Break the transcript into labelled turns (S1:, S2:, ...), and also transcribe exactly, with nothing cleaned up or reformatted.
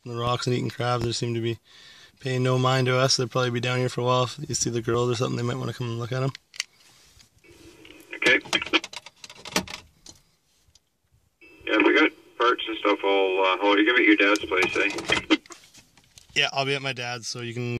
S1: the rocks and eating crabs. They seem to be paying no mind to us. They'll probably be down here for a while. If you see the girls or something, they might want to come and look at them.
S2: Okay. Yeah, if we got parts and stuff, I'll, uh, oh, you're going to be at your dad's place, eh?
S1: Yeah, I'll be at my dad's, so you can